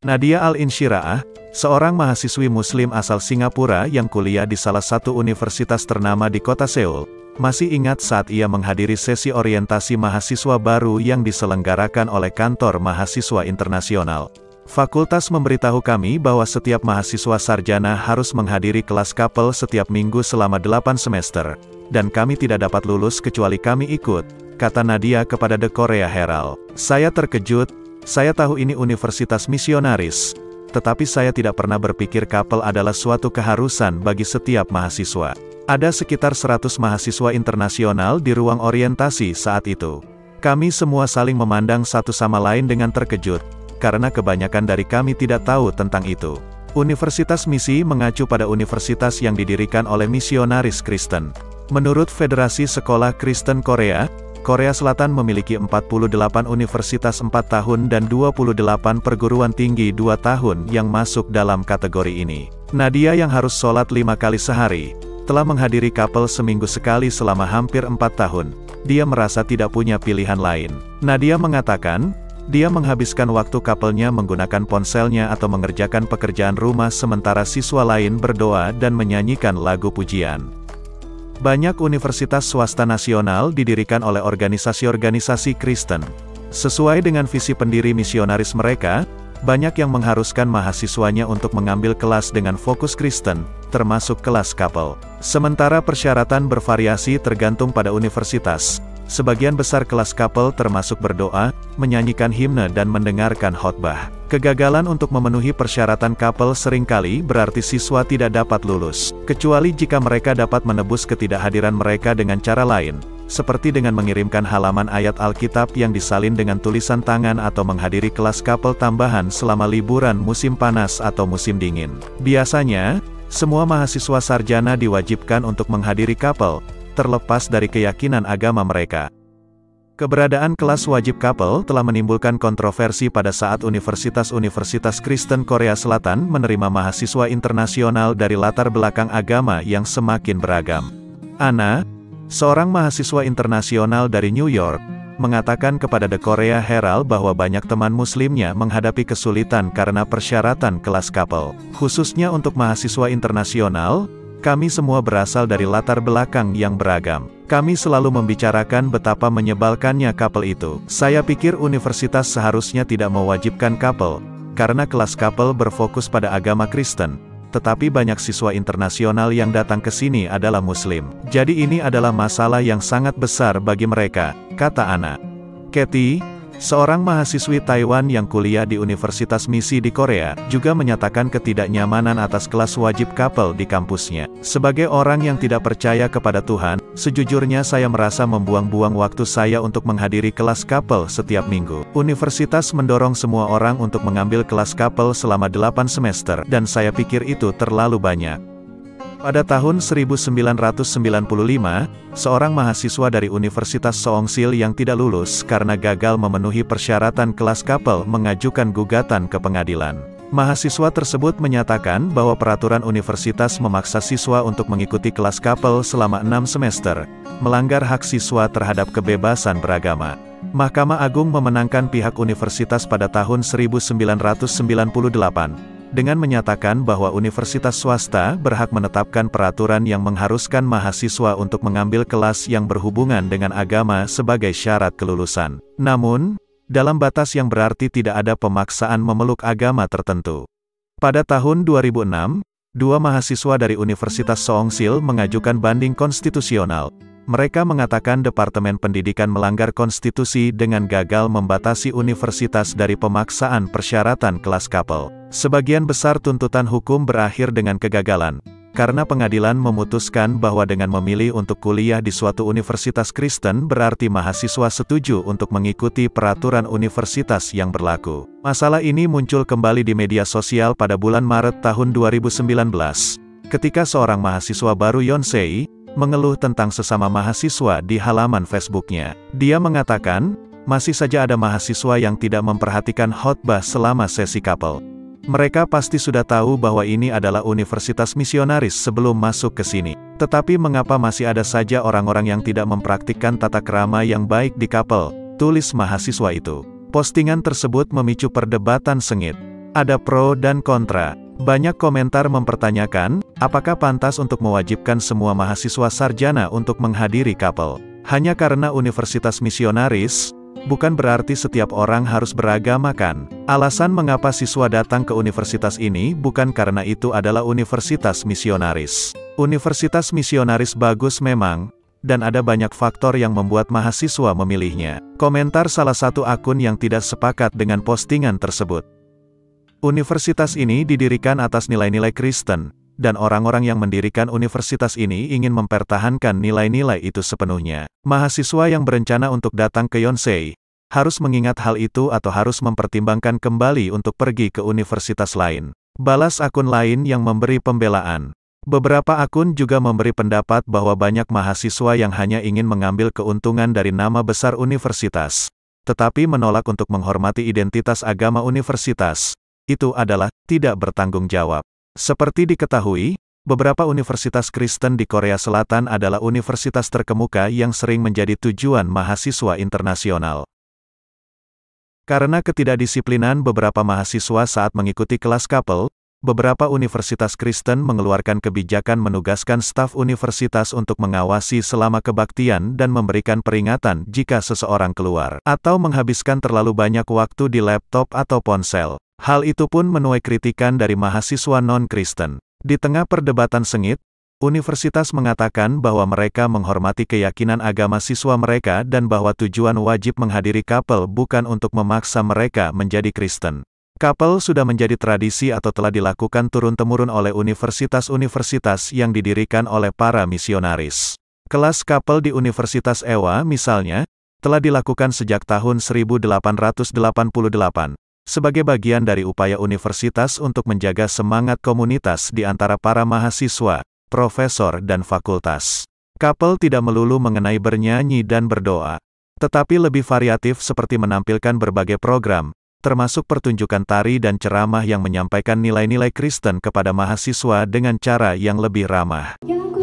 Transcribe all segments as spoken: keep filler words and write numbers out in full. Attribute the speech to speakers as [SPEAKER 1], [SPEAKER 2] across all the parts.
[SPEAKER 1] Nadia Al-Insyiraah, seorang mahasiswi muslim asal Singapura yang kuliah di salah satu universitas ternama di kota Seoul, masih ingat saat ia menghadiri sesi orientasi mahasiswa baru yang diselenggarakan oleh Kantor Mahasiswa Internasional. Fakultas memberitahu kami bahwa setiap mahasiswa sarjana harus menghadiri kelas kapel setiap minggu selama delapan semester, dan kami tidak dapat lulus kecuali kami ikut, kata Nadia kepada The Korea Herald. Saya terkejut. Saya tahu ini universitas misionaris, tetapi saya tidak pernah berpikir kapel adalah suatu keharusan bagi setiap mahasiswa. Ada sekitar seratus mahasiswa internasional di ruang orientasi saat itu. Kami semua saling memandang satu sama lain dengan terkejut, karena kebanyakan dari kami tidak tahu tentang itu. Universitas Misi mengacu pada universitas yang didirikan oleh misionaris Kristen. Menurut Federasi Sekolah Kristen Korea, Korea Selatan memiliki empat puluh delapan universitas empat tahun dan dua puluh delapan perguruan tinggi dua tahun yang masuk dalam kategori ini. Nadia yang harus sholat lima kali sehari, telah menghadiri kapel seminggu sekali selama hampir empat tahun. Dia merasa tidak punya pilihan lain. Nadia mengatakan, dia menghabiskan waktu kapelnya menggunakan ponselnya atau mengerjakan pekerjaan rumah sementara siswa lain berdoa dan menyanyikan lagu pujian. Banyak universitas swasta nasional didirikan oleh organisasi-organisasi Kristen. Sesuai dengan visi pendiri misionaris mereka, banyak yang mengharuskan mahasiswanya untuk mengambil kelas dengan fokus Kristen, termasuk kelas kapel. Sementara persyaratan bervariasi tergantung pada universitas. Sebagian besar kelas kapel termasuk berdoa, menyanyikan himne dan mendengarkan khotbah. Kegagalan untuk memenuhi persyaratan kapel seringkali berarti siswa tidak dapat lulus, kecuali jika mereka dapat menebus ketidakhadiran mereka dengan cara lain, seperti dengan mengirimkan halaman ayat Alkitab yang disalin dengan tulisan tangan atau menghadiri kelas kapel tambahan selama liburan musim panas atau musim dingin. Biasanya, semua mahasiswa sarjana diwajibkan untuk menghadiri kapel, terlepas dari keyakinan agama mereka. Keberadaan kelas wajib kapel telah menimbulkan kontroversi pada saat universitas-universitas Kristen Korea Selatan menerima mahasiswa internasional dari latar belakang agama yang semakin beragam. Anna, seorang mahasiswa internasional dari New York, mengatakan kepada The Korea Herald bahwa banyak teman muslimnya menghadapi kesulitan karena persyaratan kelas kapel. Khususnya untuk mahasiswa internasional, kami semua berasal dari latar belakang yang beragam. Kami selalu membicarakan betapa menyebalkannya kapel itu. Saya pikir universitas seharusnya tidak mewajibkan kapel, karena kelas kapel berfokus pada agama Kristen. Tetapi banyak siswa internasional yang datang ke sini adalah Muslim. Jadi ini adalah masalah yang sangat besar bagi mereka, kata Anna. Kathy, seorang mahasiswi Taiwan yang kuliah di Universitas Misi di Korea, juga menyatakan ketidaknyamanan atas kelas wajib kapel di kampusnya. Sebagai orang yang tidak percaya kepada Tuhan, sejujurnya saya merasa membuang-buang waktu saya untuk menghadiri kelas kapel setiap minggu. Universitas mendorong semua orang untuk mengambil kelas kapel selama delapan semester, dan saya pikir itu terlalu banyak. Pada tahun seribu sembilan ratus sembilan puluh lima, seorang mahasiswa dari Universitas Seongsil yang tidak lulus karena gagal memenuhi persyaratan kelas kapel mengajukan gugatan ke pengadilan. Mahasiswa tersebut menyatakan bahwa peraturan universitas memaksa siswa untuk mengikuti kelas kapel selama enam semester, melanggar hak siswa terhadap kebebasan beragama. Mahkamah Agung memenangkan pihak universitas pada tahun seribu sembilan ratus sembilan puluh delapan. Dengan menyatakan bahwa universitas swasta berhak menetapkan peraturan yang mengharuskan mahasiswa untuk mengambil kelas yang berhubungan dengan agama sebagai syarat kelulusan. Namun, dalam batas yang berarti tidak ada pemaksaan memeluk agama tertentu. Pada tahun dua ribu enam, dua mahasiswa dari Universitas Seongsil mengajukan banding konstitusional. Mereka mengatakan Departemen Pendidikan melanggar konstitusi dengan gagal membatasi universitas dari pemaksaan persyaratan kelas kapel. Sebagian besar tuntutan hukum berakhir dengan kegagalan, karena pengadilan memutuskan bahwa dengan memilih untuk kuliah di suatu universitas Kristen berarti mahasiswa setuju untuk mengikuti peraturan universitas yang berlaku. Masalah ini muncul kembali di media sosial pada bulan Maret tahun dua ribu sembilan belas, ketika seorang mahasiswa baru Yonsei mengeluh tentang sesama mahasiswa di halaman Facebooknya. Dia mengatakan, masih saja ada mahasiswa yang tidak memperhatikan khotbah selama sesi kapel. Mereka pasti sudah tahu bahwa ini adalah universitas misionaris sebelum masuk ke sini. Tetapi mengapa masih ada saja orang-orang yang tidak mempraktikkan tata krama yang baik di kapel, tulis mahasiswa itu. Postingan tersebut memicu perdebatan sengit. Ada pro dan kontra. Banyak komentar mempertanyakan, apakah pantas untuk mewajibkan semua mahasiswa sarjana untuk menghadiri kapel? Hanya karena universitas misionaris, bukan berarti setiap orang harus beragama kan? Alasan mengapa siswa datang ke universitas ini bukan karena itu adalah universitas misionaris. Universitas misionaris bagus memang, dan ada banyak faktor yang membuat mahasiswa memilihnya. Komentar salah satu akun yang tidak sepakat dengan postingan tersebut. Universitas ini didirikan atas nilai-nilai Kristen, dan orang-orang yang mendirikan universitas ini ingin mempertahankan nilai-nilai itu sepenuhnya. Mahasiswa yang berencana untuk datang ke Yonsei, harus mengingat hal itu atau harus mempertimbangkan kembali untuk pergi ke universitas lain. Balas akun lain yang memberi pembelaan. Beberapa akun juga memberi pendapat bahwa banyak mahasiswa yang hanya ingin mengambil keuntungan dari nama besar universitas, tetapi menolak untuk menghormati identitas agama universitas. Itu adalah tidak bertanggung jawab. Seperti diketahui, beberapa universitas Kristen di Korea Selatan adalah universitas terkemuka yang sering menjadi tujuan mahasiswa internasional. Karena ketidakdisiplinan beberapa mahasiswa saat mengikuti kelas kapel, beberapa universitas Kristen mengeluarkan kebijakan menugaskan staf universitas untuk mengawasi selama kebaktian dan memberikan peringatan jika seseorang keluar atau menghabiskan terlalu banyak waktu di laptop atau ponsel. Hal itu pun menuai kritikan dari mahasiswa non-Kristen. Di tengah perdebatan sengit, universitas mengatakan bahwa mereka menghormati keyakinan agama siswa mereka dan bahwa tujuan wajib menghadiri kapel bukan untuk memaksa mereka menjadi Kristen. Kapel sudah menjadi tradisi atau telah dilakukan turun-temurun oleh universitas-universitas yang didirikan oleh para misionaris. Kelas kapel di Universitas Ewa misalnya, telah dilakukan sejak tahun seribu delapan ratus delapan puluh delapan. Sebagai bagian dari upaya universitas untuk menjaga semangat komunitas di antara para mahasiswa, profesor dan fakultas. Kapel tidak melulu mengenai bernyanyi dan berdoa, tetapi lebih variatif seperti menampilkan berbagai program, termasuk pertunjukan tari dan ceramah yang menyampaikan nilai-nilai Kristen kepada mahasiswa dengan cara yang lebih ramah.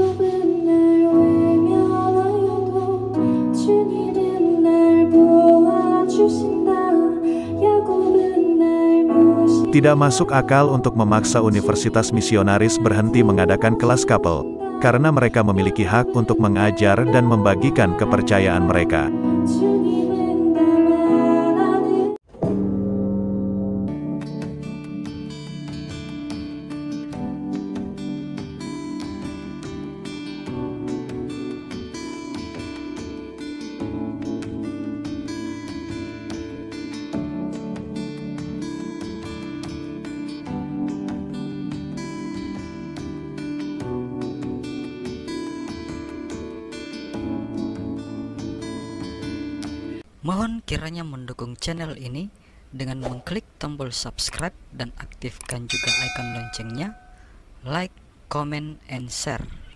[SPEAKER 1] Tidak masuk akal untuk memaksa universitas misionaris berhenti mengadakan kelas kapel, karena mereka memiliki hak untuk mengajar dan membagikan kepercayaan mereka.
[SPEAKER 2] Mohon kiranya mendukung channel ini dengan mengklik tombol subscribe dan aktifkan juga icon loncengnya, like, comment, and share.